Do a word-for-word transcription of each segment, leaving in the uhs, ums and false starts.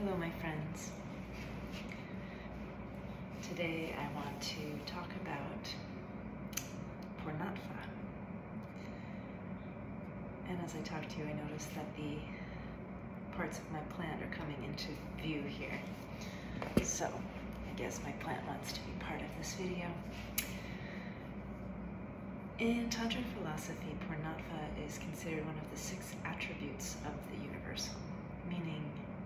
Hello, my friends. Today I want to talk about Purnatva. And as I talk to you, I notice that the parts of my plant are coming into view here. So I guess my plant wants to be part of this video. In Tantra philosophy, Purnatva is considered one of the six attributes of the universal, meaning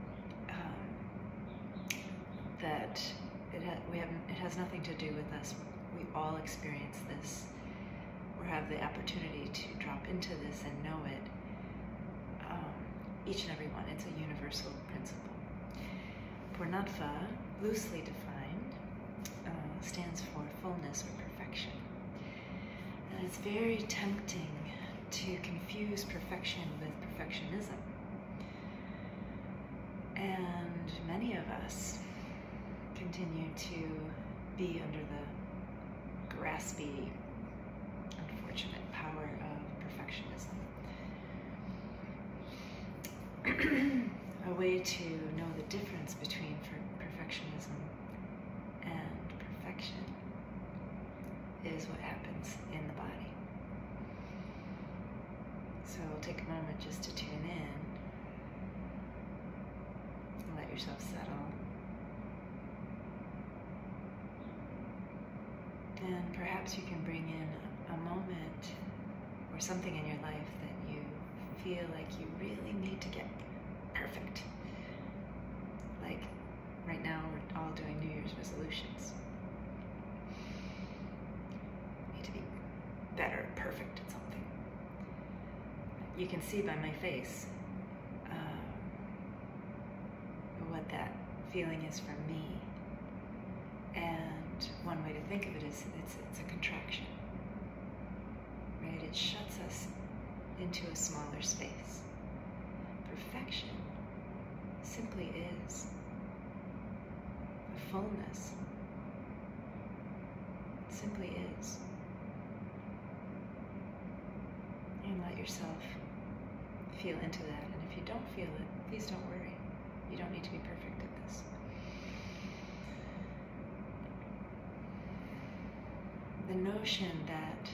um, that it, ha we have, it has nothing to do with us. We all experience this or have the opportunity to drop into this and know it, um, each and every one. It's a universal principle. Purnatva, loosely defined, uh, stands for fullness or perfection. And it's very tempting to confuse perfection with perfectionism. And many of us continue to be under the graspy, unfortunate power of perfectionism. A way to know the difference between perfectionism and perfection is what happens in the body. So take a moment just to tune in and let yourself settle. And perhaps you can bring in a moment or something in your life that you feel like you really need to get perfect. Like right now we're all doing New Year's resolutions. Need to be better, perfect at something. You can see by my face uh, what that feeling is for me. And one way to think of it is it's, it's a contraction, right? It shuts us into a smaller space. Perfection simply is the fullness. It simply is. And let yourself feel into that. And if you don't feel it, please don't worry. You don't need to be perfect at this. The notion that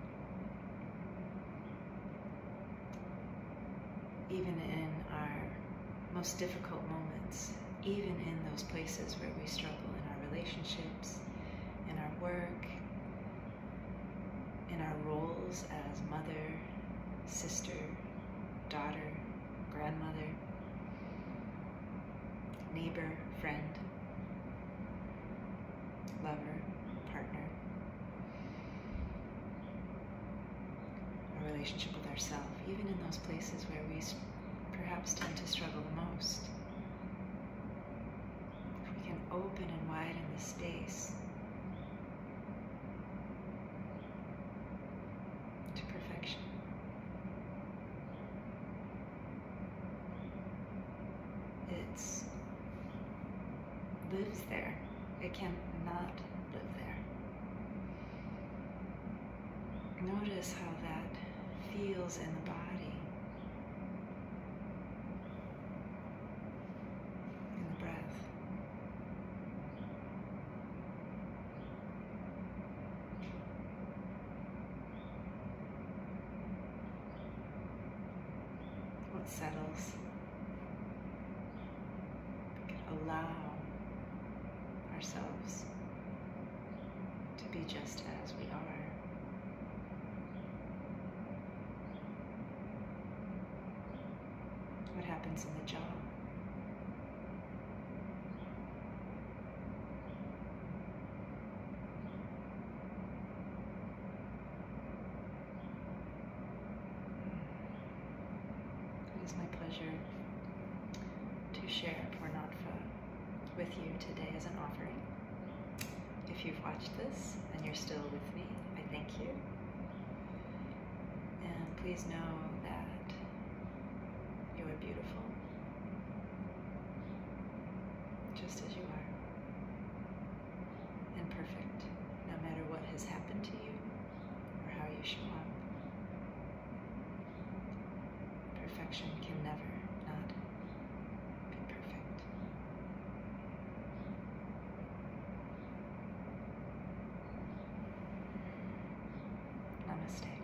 even in our most difficult moments, even in those places where we struggle in our relationships, in our work, in our roles as mother, sister, daughter, grandmother, neighbor, friend, lover, partner, our relationship with ourselves, even in those places where we perhaps tend to struggle the most, if we can open and widen the space to perfection, it's lives there. It cannot live there. Notice how that feels in the body, in the breath. What settles? We can allow ourselves to be just as we are. What happens in the jaw? It is my pleasure to share Purnatva with you today as an offering. If you've watched this and you're still with me, I thank you. And please know that you are beautiful, just as you are, and perfect, no matter what has happened to you or how you show up. Perfection can never not be perfect. Namaste.